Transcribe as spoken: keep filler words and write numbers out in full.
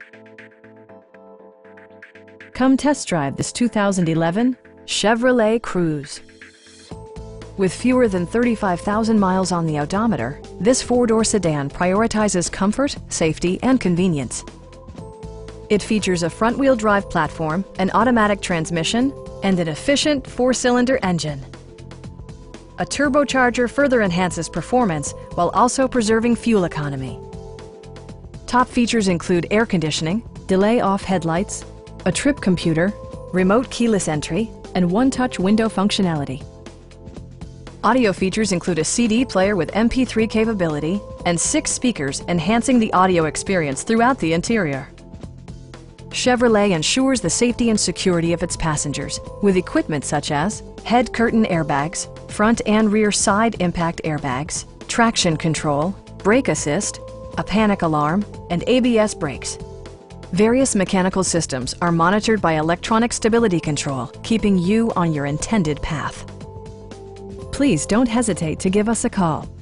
Come test drive this two thousand eleven Chevrolet Cruze. With fewer than thirty-five thousand miles on the odometer, this four-door sedan prioritizes comfort, safety, and convenience. It features a front-wheel drive platform, an automatic transmission, and an efficient four-cylinder engine. A turbocharger further enhances performance while also preserving fuel economy. Top features include air conditioning, delay-off headlights, a trip computer, remote keyless entry, and one-touch window functionality. Audio features include a C D player with M P three capability and six speakers, enhancing the audio experience throughout the interior. Chevrolet ensures the safety and security of its passengers with equipment such as head curtain airbags, front and rear side impact airbags, traction control, brake assist, a panic alarm, and A B S brakes. Various mechanical systems are monitored by electronic stability control, keeping you on your intended path. Please don't hesitate to give us a call.